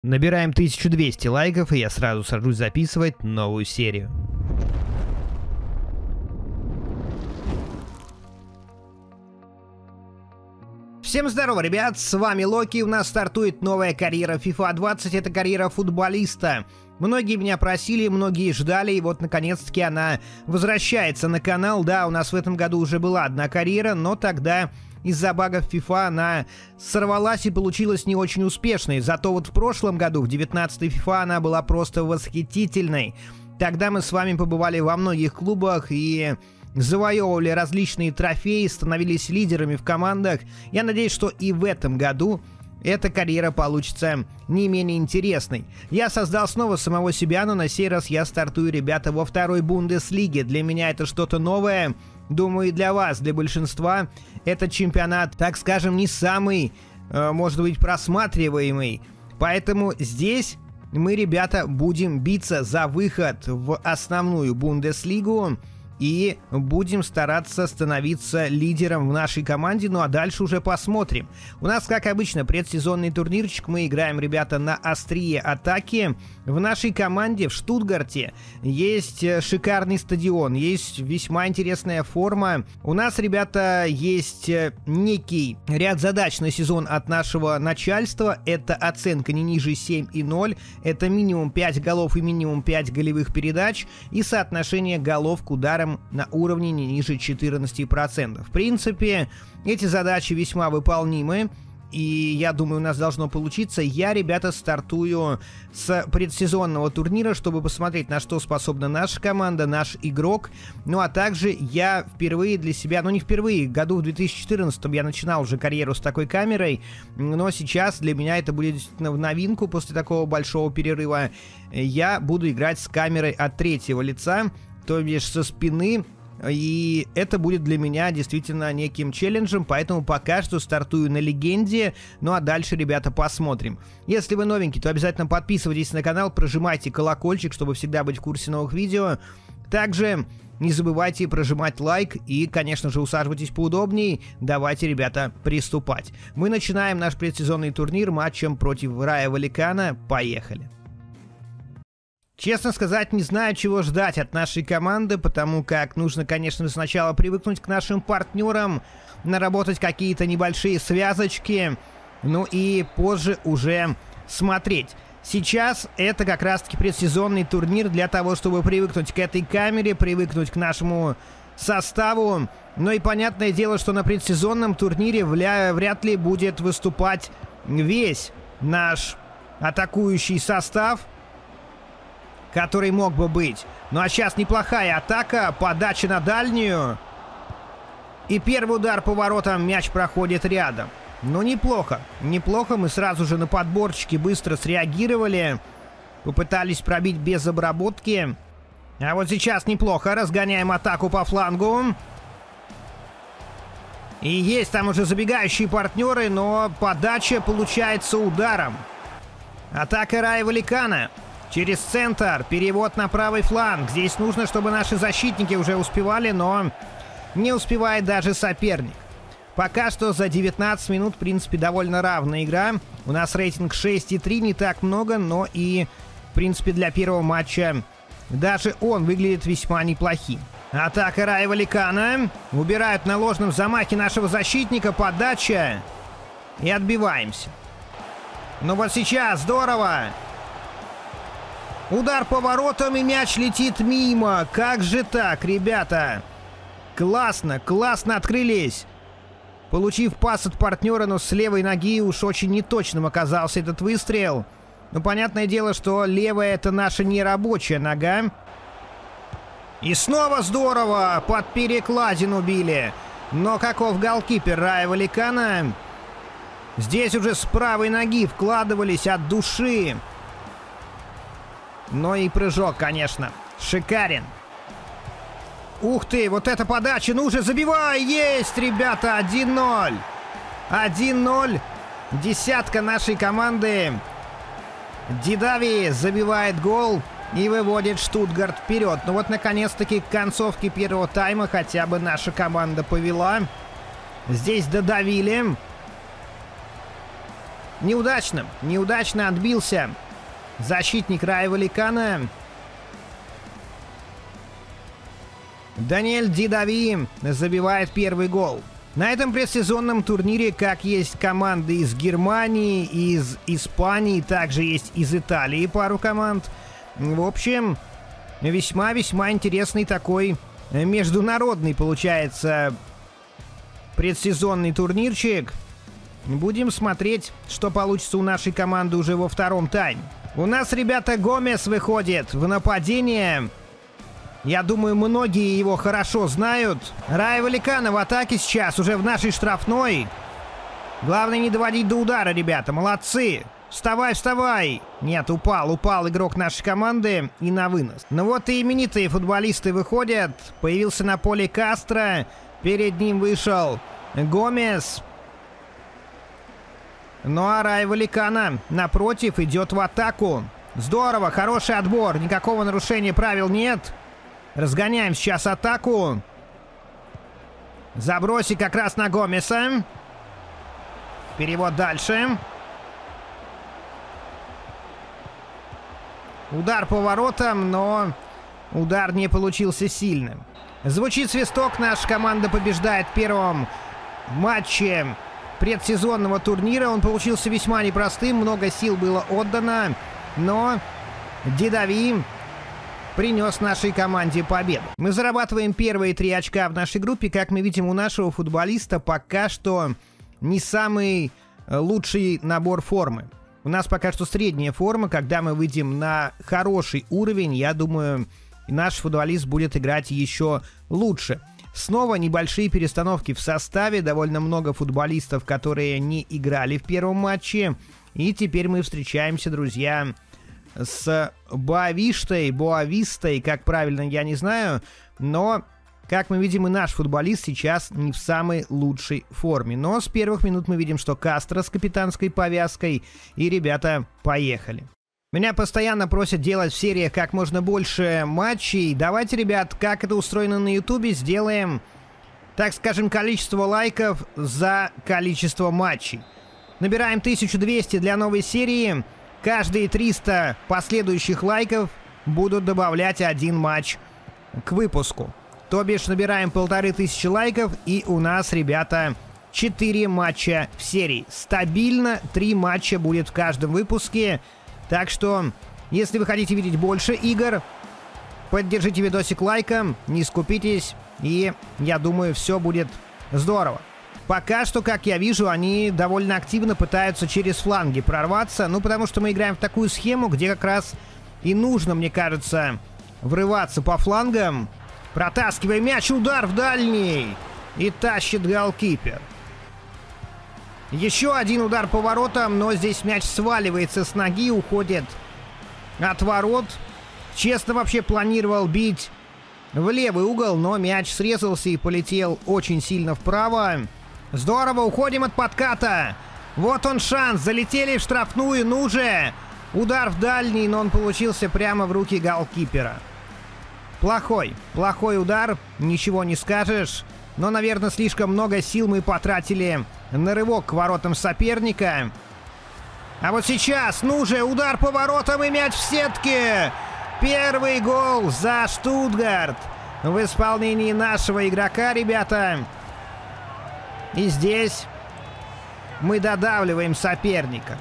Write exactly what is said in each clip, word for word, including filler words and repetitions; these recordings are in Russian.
Набираем тысячу двести лайков, и я сразу сажусь записывать новую серию. Всем здорово, ребят, с вами Локи, у нас стартует новая карьера FIFA двадцать, это карьера футболиста. Многие меня просили, многие ждали, и вот наконец-таки она возвращается на канал. Да, у нас в этом году уже была одна карьера, но тогда из-за багов FIFA она сорвалась и получилась не очень успешной. Зато вот в прошлом году, в девятнадцатой FIFA, она была просто восхитительной. Тогда мы с вами побывали во многих клубах и завоевывали различные трофеи, становились лидерами в командах. Я надеюсь, что и в этом году эта карьера получится не менее интересной. Я создал снова самого себя, но на сей раз я стартую, ребята, во второй Бундеслиге. Для меня это что-то новое. Думаю, и для вас, для большинства, этот чемпионат, так скажем, не самый, э, может быть, просматриваемый. Поэтому здесь мы, ребята, будем биться за выход в основную Бундеслигу и будем стараться становиться лидером в нашей команде, ну а дальше уже посмотрим. У нас, как обычно, предсезонный турнирчик, мы играем, ребята, на острие атаки. В нашей команде в Штутгарте есть шикарный стадион, есть весьма интересная форма. У нас, ребята, есть некий ряд задач на сезон от нашего начальства. Это оценка не ниже семь и ноль, это минимум пять голов и минимум пять голевых передач и соотношение голов к ударам на уровне не ниже четырнадцати процентов. В принципе, эти задачи весьма выполнимы, и я думаю, у нас должно получиться. Я, ребята, стартую с предсезонного турнира, чтобы посмотреть, на что способна наша команда, наш игрок. Ну а также я впервые для себя, ну не впервые, году в две тысячи четырнадцатом я начинал уже карьеру с такой камерой, но сейчас для меня это будет действительно в новинку. После такого большого перерыва я буду играть с камерой от третьего лица, то бишь со спины, и это будет для меня действительно неким челленджем, поэтому пока что стартую на легенде, ну а дальше, ребята, посмотрим. Если вы новенький, то обязательно подписывайтесь на канал, прожимайте колокольчик, чтобы всегда быть в курсе новых видео. Также не забывайте прожимать лайк и, конечно же, усаживайтесь поудобнее. Давайте, ребята, приступать. Мы начинаем наш предсезонный турнир матчем против Рая Валикана. Поехали! Честно сказать, не знаю, чего ждать от нашей команды, потому как нужно, конечно, сначала привыкнуть к нашим партнерам, наработать какие-то небольшие связочки, ну и позже уже смотреть. Сейчас это как раз-таки предсезонный турнир для того, чтобы привыкнуть к этой камере, привыкнуть к нашему составу. Ну и понятное дело, что на предсезонном турнире вля- вряд ли будет выступать весь наш атакующий состав, который мог бы быть. Ну а сейчас неплохая атака, подача на дальнюю. И первый удар по воротам, мяч проходит рядом. Ну неплохо, неплохо, мы сразу же на подборчике быстро среагировали. Попытались пробить без обработки. А вот сейчас неплохо, разгоняем атаку по флангу. И есть там уже забегающие партнеры, но подача получается ударом. Атака Рая Валикана. Через центр, перевод на правый фланг. Здесь нужно, чтобы наши защитники уже успевали, но не успевает даже соперник. Пока что за девятнадцать минут, в принципе, довольно равная игра. У нас рейтинг шесть и три, не так много, но и, в принципе, для первого матча даже он выглядит весьма неплохим. Атака Рая Валикана. Убирают на ложном замахе нашего защитника. Подача. И отбиваемся. Ну вот сейчас, здорово. Удар по воротам, и мяч летит мимо. Как же так, ребята? Классно, классно открылись. Получив пас от партнера, но с левой ноги уж очень неточным оказался этот выстрел. Ну, понятное дело, что левая — это наша нерабочая нога. И снова здорово! Под перекладину били. Но каков голкипер Рая Валикана? Здесь уже с правой ноги вкладывались от души. Но и прыжок, конечно, шикарен. Ух ты, вот эта подача, ну уже забивай, есть, ребята, один ноль. один ноль, десятка нашей команды. Дидави забивает гол и выводит Штутгарт вперед. Ну вот, наконец-таки, к концовке первого тайма хотя бы наша команда повела. Здесь додавили. Неудачно, неудачно отбился защитник Рая Валикана. Даниэль Дидави забивает первый гол. На этом предсезонном турнире как есть команды из Германии, из Испании, также есть из Италии пару команд. В общем, весьма-весьма интересный такой международный получается предсезонный турнирчик. Будем смотреть, что получится у нашей команды уже во втором тайме. У нас, ребята, Гомес выходит в нападение. Я думаю, многие его хорошо знают. Рая Валикана в атаке сейчас, уже в нашей штрафной. Главное не доводить до удара, ребята. Молодцы. Вставай, вставай. Нет, упал, упал игрок нашей команды и на вынос. Ну вот и именитые футболисты выходят. Появился на поле Кастро. Перед ним вышел Гомес. Ну а Рая Валикана, напротив, идет в атаку. Здорово, хороший отбор. Никакого нарушения правил нет. Разгоняем сейчас атаку. Забросик как раз на Гомеса. Перевод дальше. Удар по воротам, но удар не получился сильным. Звучит свисток. Наша команда побеждает в первом матче предсезонного турнира. Он получился весьма непростым. Много сил было отдано. Но Дидави принес нашей команде победу. Мы зарабатываем первые три очка в нашей группе. Как мы видим, у нашего футболиста пока что не самый лучший набор формы. У нас пока что средняя форма. Когда мы выйдем на хороший уровень, я думаю, наш футболист будет играть еще лучше. Снова небольшие перестановки в составе. Довольно много футболистов, которые не играли в первом матче. И теперь мы встречаемся, друзья, с Боавиштой, Боавистой, как правильно, я не знаю, но, как мы видим, и наш футболист сейчас не в самой лучшей форме. Но с первых минут мы видим, что Кастро с капитанской повязкой, и ребята поехали. Меня постоянно просят делать в сериях как можно больше матчей. Давайте, ребят, как это устроено на ютубе, сделаем, так скажем, количество лайков за количество матчей. Набираем тысячу двести для новой серии. Каждые триста последующих лайков будут добавлять один матч к выпуску. То бишь набираем полторы тысячи лайков, и у нас, ребята, четыре матча в серии. Стабильно три матча будет в каждом выпуске. Так что, если вы хотите видеть больше игр, поддержите видосик лайком, не скупитесь, и я думаю, все будет здорово. Пока что, как я вижу, они довольно активно пытаются через фланги прорваться. Ну, потому что мы играем в такую схему, где как раз и нужно, мне кажется, врываться по флангам. Протаскиваем мяч, удар в дальний. И тащит голкипер. Еще один удар по воротам, но здесь мяч сваливается с ноги, уходит от ворот. Честно, вообще планировал бить в левый угол, но мяч срезался и полетел очень сильно вправо. Здорово, уходим от подката. Вот он шанс, залетели в штрафную, ну же. Удар в дальний, но он получился прямо в руки голкипера. Плохой, плохой удар, ничего не скажешь. Но, наверное, слишком много сил мы потратили на рывок к воротам соперника. А вот сейчас, ну же, удар по воротам и мяч в сетке. Первый гол за Штутгарт в исполнении нашего игрока, ребята. И здесь мы додавливаем соперника.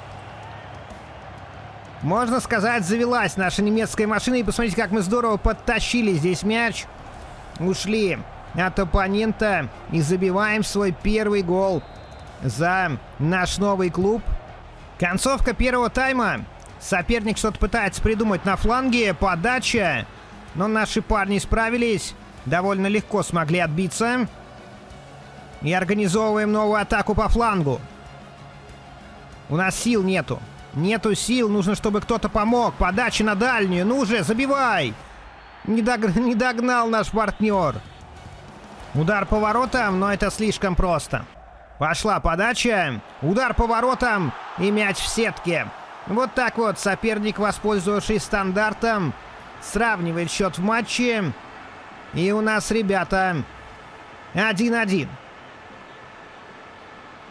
Можно сказать, завелась наша немецкая машина. И посмотрите, как мы здорово подтащили здесь мяч. Ушли от оппонента и забиваем свой первый гол за наш новый клуб. Концовка первого тайма. Соперник что-то пытается придумать на фланге. Подача. Но наши парни справились. Довольно легко смогли отбиться. И организовываем новую атаку по флангу. У нас сил нету. Нету сил. Нужно, чтобы кто-то помог. Подача на дальнюю. Ну же, забивай. Не, дог... не догнал наш партнер. Удар по воротам, но это слишком просто. Пошла подача. Удар по воротам. И мяч в сетке. Вот так вот соперник, воспользовавшись стандартом, сравнивает счет в матче. И у нас, ребята, один-один.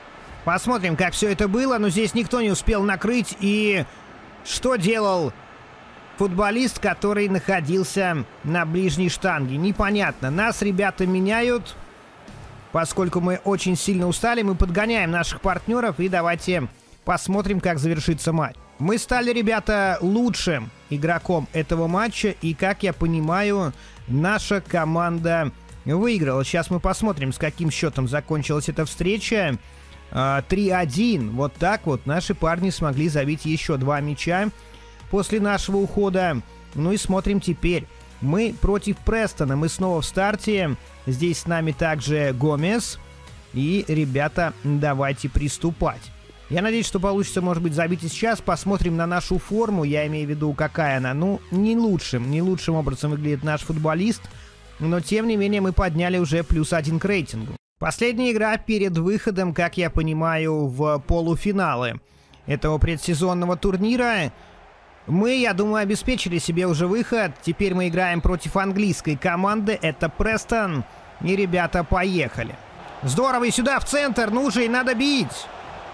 Посмотрим, как все это было. Но здесь никто не успел накрыть. И что делал футболист, который находился на ближней штанге? Непонятно. Нас ребята меняют. Поскольку мы очень сильно устали, мы подгоняем наших партнеров. И давайте посмотрим, как завершится матч. Мы стали, ребята, лучшим игроком этого матча. И, как я понимаю, наша команда выиграла. Сейчас мы посмотрим, с каким счетом закончилась эта встреча. три один. Вот так вот наши парни смогли забить еще два мяча после нашего ухода. Ну и смотрим теперь. Мы против Престона. Мы снова в старте. Здесь с нами также Гомес. И, ребята, давайте приступать. Я надеюсь, что получится, может быть, забить и сейчас. Посмотрим на нашу форму. Я имею в виду, какая она. Ну, не лучшим, не лучшим образом выглядит наш футболист. Но, тем не менее, мы подняли уже плюс один к рейтингу. Последняя игра перед выходом, как я понимаю, в полуфиналы этого предсезонного турнира. Мы, я думаю, обеспечили себе уже выход. Теперь мы играем против английской команды. Это Престон. И, ребята, поехали. Здорово, и сюда, в центр. Ну же, и надо бить.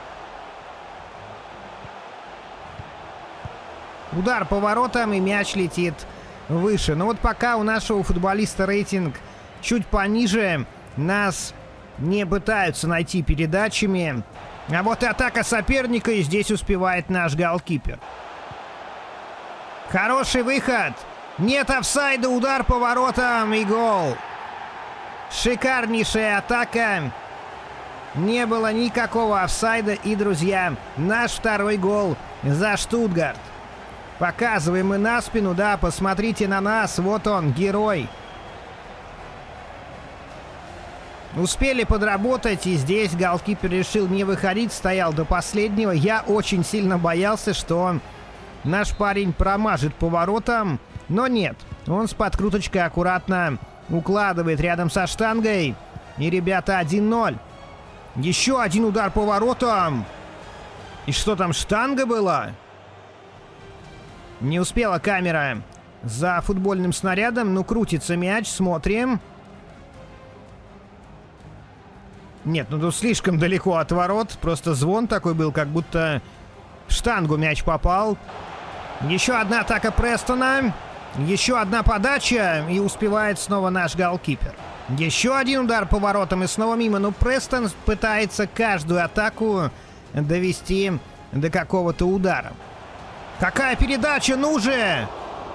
Удар по воротам, и мяч летит выше. Но вот пока у нашего футболиста рейтинг чуть пониже, нас не пытаются найти передачами. А вот и атака соперника, и здесь успевает наш голкипер. Хороший выход. Нет офсайда, удар по воротам и гол. Шикарнейшая атака. Не было никакого офсайда. И, друзья, наш второй гол за Штутгарт. Показываем мы на спину, да, посмотрите на нас. Вот он, герой. Успели подработать, и здесь голкипер решил не выходить, стоял до последнего. Я очень сильно боялся, что наш парень промажет по воротам, но нет. Он с подкруточкой аккуратно укладывает рядом со штангой. И, ребята, один ноль. Еще один удар по воротам. И что там, штанга была? Не успела камера за футбольным снарядом. Ну, крутится мяч, смотрим. Нет, ну тут слишком далеко от ворот. Просто звон такой был, как будто в штангу мяч попал. Еще одна атака Престона. Еще одна подача. И успевает снова наш голкипер. Еще один удар по воротам и снова мимо. Но Престон пытается каждую атаку довести до какого-то удара. Какая передача, ну же!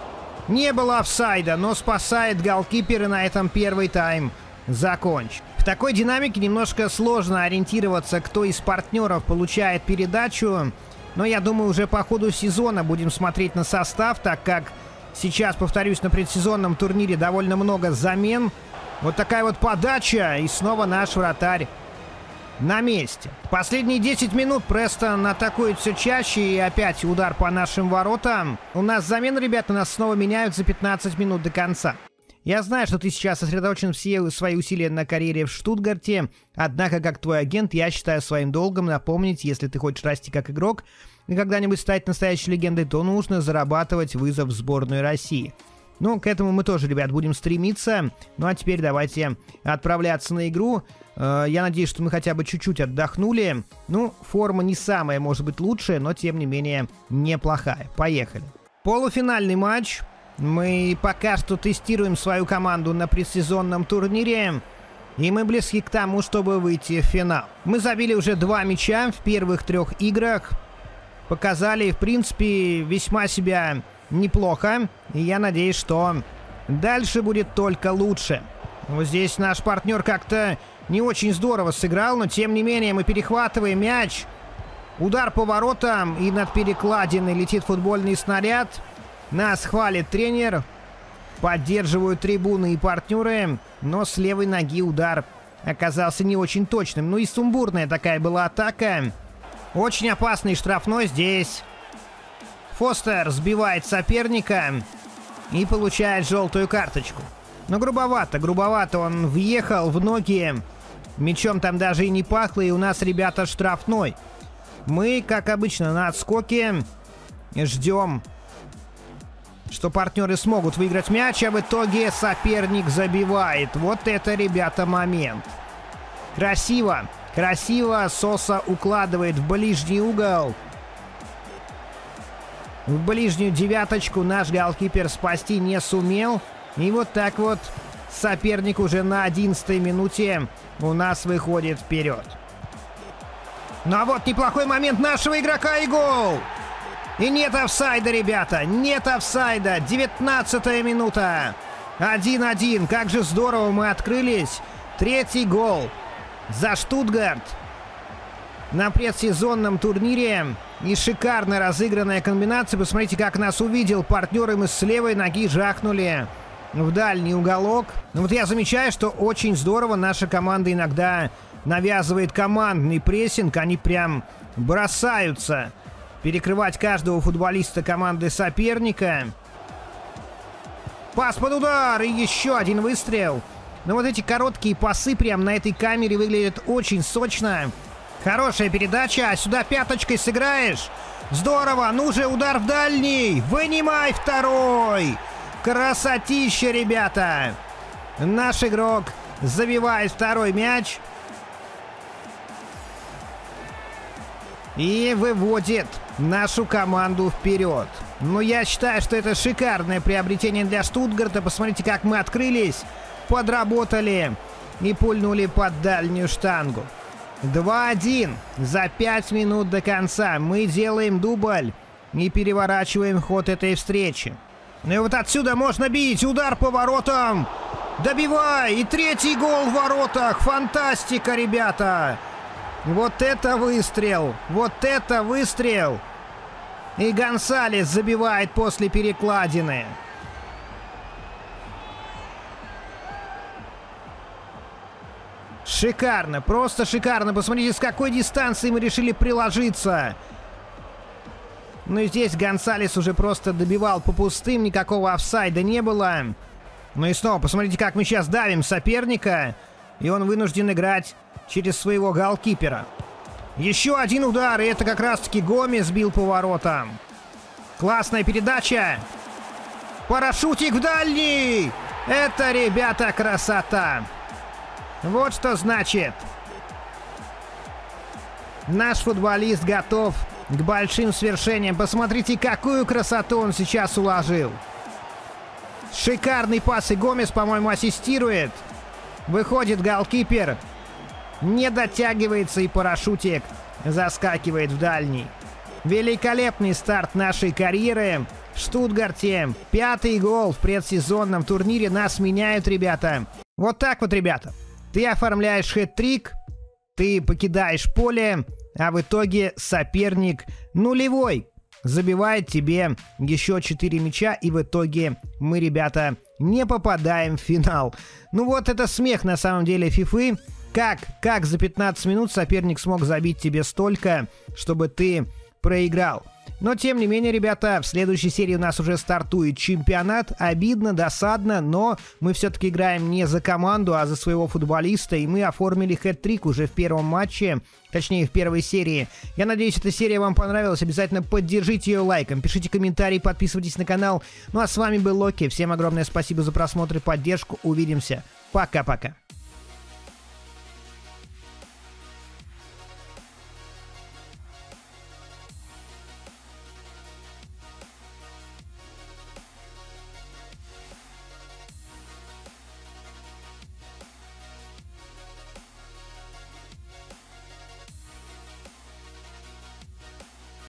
Не было офсайда, но спасает голкипер, и на этом первый тайм закончен. В такой динамике немножко сложно ориентироваться, кто из партнеров получает передачу. Но я думаю, уже по ходу сезона будем смотреть на состав, так как сейчас, повторюсь, на предсезонном турнире довольно много замен. Вот такая вот подача, и снова наш вратарь на месте. Последние десять минут Престон атакует все чаще, и опять удар по нашим воротам. У нас замены, ребята, нас снова меняют за пятнадцать минут до конца. Я знаю, что ты сейчас сосредоточен все свои усилия на карьере в Штутгарте, однако, как твой агент, я считаю своим долгом напомнить, если ты хочешь расти как игрок и когда-нибудь стать настоящей легендой, то нужно зарабатывать вызов в сборную России. Ну, к этому мы тоже, ребят, будем стремиться. Ну, а теперь давайте отправляться на игру. Я надеюсь, что мы хотя бы чуть-чуть отдохнули. Ну, форма не самая, может быть, лучшая, но, тем не менее, неплохая. Поехали. Полуфинальный матч. Мы пока что тестируем свою команду на предсезонном турнире. И мы близки к тому, чтобы выйти в финал. Мы забили уже два мяча в первых трех играх. Показали, в принципе, весьма себя неплохо. И я надеюсь, что дальше будет только лучше. Вот здесь наш партнер как-то не очень здорово сыграл, но тем не менее мы перехватываем мяч. Удар по воротам, и над перекладиной летит футбольный снаряд. Нас хвалит тренер. Поддерживают трибуны и партнеры. Но с левой ноги удар оказался не очень точным. Ну и сумбурная такая была атака. Очень опасный штрафной здесь. Фостер сбивает соперника и получает желтую карточку. Но грубовато, грубовато он въехал в ноги. Мячом там даже и не пахло, и у нас, ребята, штрафной. Мы, как обычно, на отскоке ждем, что партнеры смогут выиграть мяч, а в итоге соперник забивает. Вот это, ребята, момент. Красиво. Красиво Соса укладывает в ближний угол. В ближнюю девяточку наш голкипер спасти не сумел. И вот так вот соперник уже на одиннадцатой минуте у нас выходит вперед. Ну а вот неплохой момент нашего игрока и гол! И нет офсайда, ребята, нет офсайда. девятнадцатая минута. один-один. Как же здорово мы открылись. Третий гол за Штутгарт на предсезонном турнире. И шикарно разыгранная комбинация. Посмотрите, как нас увидел партнер, и мы с левой ноги жахнули в дальний уголок. Ну вот я замечаю, что очень здорово наша команда иногда навязывает командный прессинг. Они прям бросаются перекрывать каждого футболиста команды соперника. Пас под удар и еще один выстрел. Но вот эти короткие пасы прям на этой камере выглядят очень сочно. Хорошая передача, а сюда пяточкой сыграешь. Здорово, ну же удар в дальний. Вынимай второй. Красотища, ребята. Наш игрок забивает второй мяч. И выводит нашу команду вперед. Но я считаю, что это шикарное приобретение для Штутгарта. Посмотрите, как мы открылись, подработали и пульнули под дальнюю штангу. два-один. За пять минут до конца мы делаем дубль и переворачиваем ход этой встречи. Ну и вот отсюда можно бить. Удар по воротам. Добивай. И третий гол в воротах. Фантастика, ребята. Вот это выстрел! Вот это выстрел! И Гонсалес забивает после перекладины. Шикарно, просто шикарно. Посмотрите, с какой дистанции мы решили приложиться. Ну и здесь Гонсалес уже просто добивал по пустым, никакого офсайда не было. Ну и снова, посмотрите, как мы сейчас давим соперника. И он вынужден играть через своего голкипера. Еще один удар, и это как раз-таки Гомес бил по воротам. Классная передача. Парашютик в дальний. Это, ребята, красота. Вот что значит. Наш футболист готов к большим свершениям. Посмотрите, какую красоту он сейчас уложил. Шикарный пас, и Гомес, по-моему, ассистирует. Выходит голкипер, не дотягивается, и парашютик заскакивает в дальний. Великолепный старт нашей карьеры в Штутгарте. Пятый гол в предсезонном турнире. Нас меняют, ребята. Вот так вот, ребята. Ты оформляешь хэт-трик, ты покидаешь поле, а в итоге соперник нулевой забивает тебе еще четыре мяча, и в итоге мы, ребята, не попадаем в финал. Ну вот это смех на самом деле фифы. Как, как за пятнадцать минут соперник смог забить тебе столько, чтобы ты проиграл? Но тем не менее, ребята, в следующей серии у нас уже стартует чемпионат. Обидно, досадно, но мы все-таки играем не за команду, а за своего футболиста. И мы оформили хэт-трик уже в первом матче, точнее в первой серии. Я надеюсь, эта серия вам понравилась. Обязательно поддержите ее лайком, пишите комментарии, подписывайтесь на канал. Ну а с вами был Локи. Всем огромное спасибо за просмотр и поддержку. Увидимся. Пока-пока.